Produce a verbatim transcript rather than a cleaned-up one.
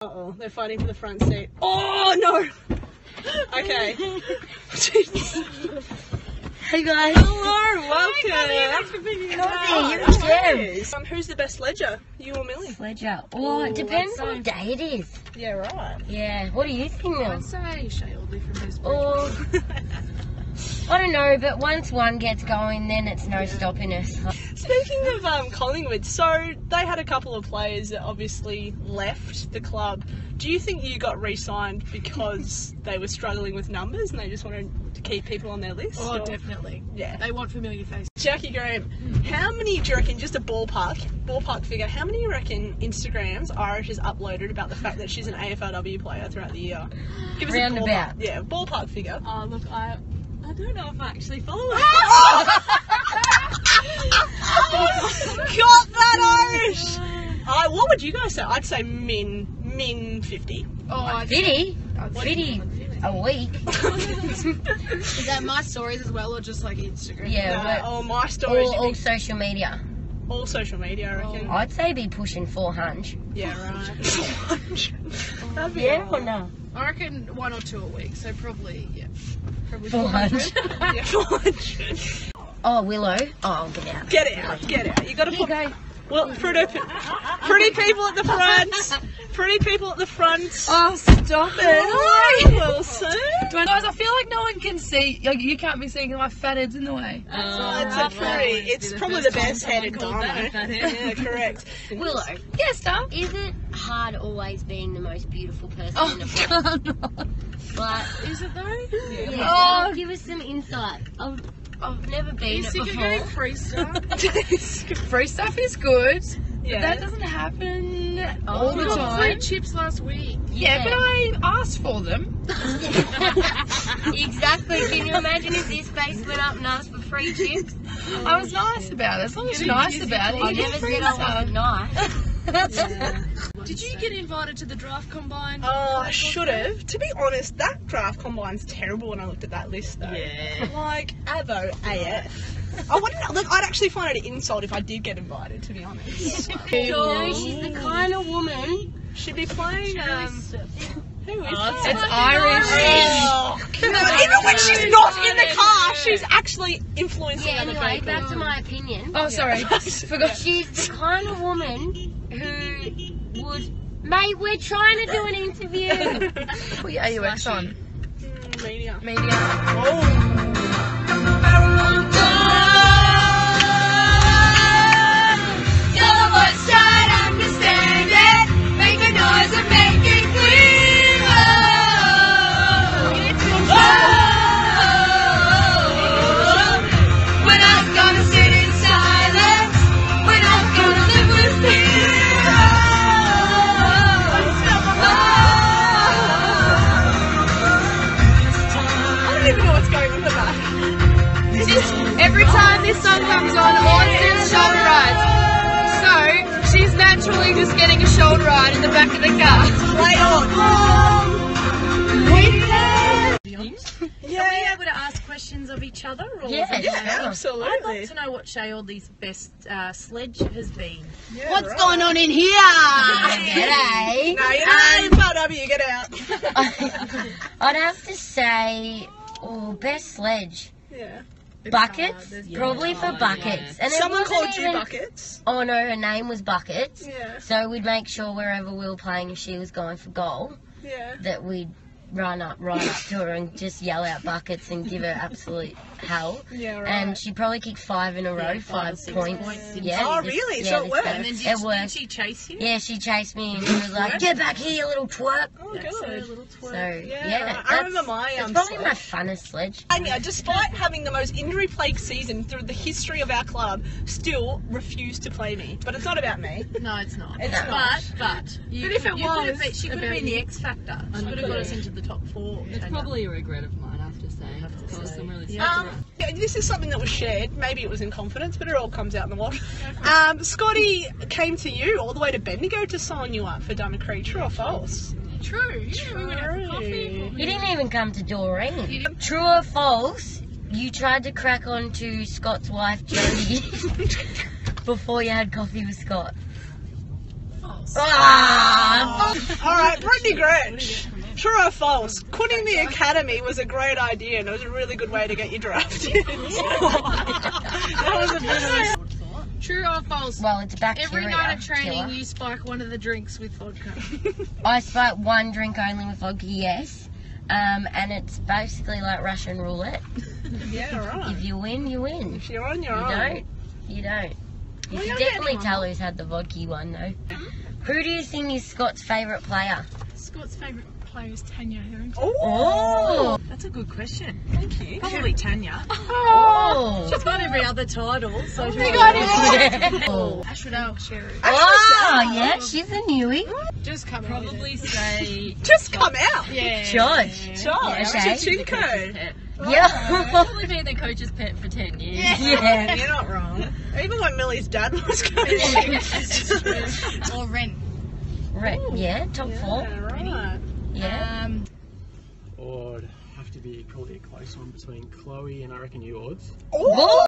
Uh-oh, they're fighting for the front seat. Oh, no! Okay. Hey guys. Hello, welcome. Hi, Thanks for being here. Oh, um, who's the best ledger? You or Millie? Ledger. Well, Ooh, it depends that's what day it is. Yeah, right. Yeah. What do you think, Mel? I'd say Shae Audley from Best Or I don't know, but once one gets going, then it's no stopping us. Speaking of um, Collingwood, so they had a couple of players that obviously left the club. Do you think you got re-signed because they were struggling with numbers and they just wanted to keep people on their list? Oh, or? definitely. Yeah. They want familiar faces. Jacqui Graham, how many do you reckon, just a ballpark, ballpark figure, how many do you reckon Instagrams Irish has uploaded about the fact that she's an A F L W player throughout the year? Give us Roundabout. a ballpark. Yeah, ballpark figure. Oh, look, I I don't know if I actually follow it. Got that Irish! Uh, what would you guys say? I'd say min, min fifty. Oh, I Fifty? I'd say Fifty more than fifty. a week? Is that my stories as well, or just like Instagram? Yeah. No, but oh, my stories. all, all social media. All social media, I reckon. I'd say be pushing four hundred. Yeah, right. That'd be Yeah a or lot. no? I reckon one or two a week, so probably, yeah. Probably four hundred. Yeah, four hundred. Oh, Willow. Oh, get out. Get out, get out. You got to Here you put. go. Well, pretty, pretty people at the front. Pretty people at the front. Oh, stop Hi, Wilson. Guys, I feel like no one can see. Like, you can't be seeing my fat head's in the way. It's a pretty. It's probably the best headed dino. Yeah, correct. Willow. Yes, Star. Is it hard always being the most beautiful person Oh, in the world? God. Like, Is it though? yeah, Oh. give us some insight. I've, I've never been You it sick of before. getting free stuff? Free stuff is good. Yeah. But that doesn't happen Oh. all the We got time. Free chips last week. Yeah. Yeah, but I asked for them. Exactly. Can you imagine if this face went up and asked for free chips? I was nice about it. As long as you're nice about it, I you never get free said I stuff. wasn't nice. Did you get invited to the draft combine? Oh, I should have. To be honest, that draft combine's terrible when I looked at that list, though. Yeah. Like, Avo A F. I wouldn't, look, I'd actually find it an insult if I did get invited, to be honest. No, she's the kind of woman. She'd be playing, um... Who is that? It's Irish. Oh, God. Even when she's not in the car, she's actually influencing Yeah, other anyway, people. back to my opinion. Oh, sorry. Forgot. She's the kind of woman who would... Mate, we're trying to do an interview. What are you ex on? Mm, media. Media. Oh. Every time this song comes on, all it says shoulder rides. So, she's naturally just getting a shoulder ride in the back of the car. Play on. Are we able to ask questions of each other? Or Yeah, Yeah, I'd absolutely. like to know what Shae Audley's best uh, sledge has been. Yeah, What's right. going on in here? G'day. No, you're not A F L W, get out. I'd have to say, oh, best sledge. Yeah. Buckets, probably for buckets. And it Someone wasn't called you even- Buckets. Oh no, her name was Buckets. Yeah. So we'd make sure wherever we were playing, if she was going for goal, Yeah. that we'd run up right up to her and just yell out Buckets and give her absolute hell. Yeah, right. And she probably kicked five in a row, Yeah, five five or six points. points, didn't yeah. she? Oh, this- really? yeah, So it this worked? time. And then did, It did worked. she chase you? Yeah, she chased me and she was like, "Get back here, you little twerp." Oh, That's a good. little twerk. So Yeah, yeah, right. I that's, remember my, it's um, probably sledge. my funnest sledge. Tanya, despite having the most injury-plagued season through the history of our club, still refused to play me. But it's not about me. No, it's not. It's but, not. but, you, But if it you could have was been, she could have about been the you. X Factor. She could have got us into the top four. It's Tanya. probably a regret of mine, I have to say. I have to say. I'm really Yeah. Um, yeah, this is something that was shared. Maybe it was in confidence, but it all comes out in the wash. Um, Scotty came to you all the way to Bendigo to sign you up for Dunnacree. True or false? True. Yeah, we went out for coffee. You didn't even come to Doreen. True or false? You tried to crack on to Scott's wife, Jodie, before you had coffee with Scott. Oh, false? Ah, Alright, Britt Grech. True or false? Quitting the academy was a great idea and it was a really good way to get you drafted. That was a bit of a... True or false? well, it's a bacteria. Every night of training, killer. you spike one of the drinks with vodka. I spike one drink only with vodka, yes. Um, and it's basically like Russian roulette. Yeah, right. If you win, you win. If you're on your You own. don't, you don't. You Well, can you're definitely getting tell on. who's had the vodka one though. Who do you think is Scott's favourite player? Scott's favourite player is Tanya Hetherington. Oh! That's a good question. Thank you. Probably Tanya. Oh! She's got every other title, so she's Oh, Ashradale Sherry. oh yeah, she's a newie. Just come out with it. Probably say Just come out. Yeah. George. Josh, Shae. Chiocci. pet. Yeah. Probably been the coach's pet for ten years. Yeah. You're not wrong. Even when Millie's dad was coaching. Or Ren. Right, yeah, top four. Yeah, right. Yeah. Um, Or it'd have to be probably a close one between Chloe and I reckon you odds. Oh!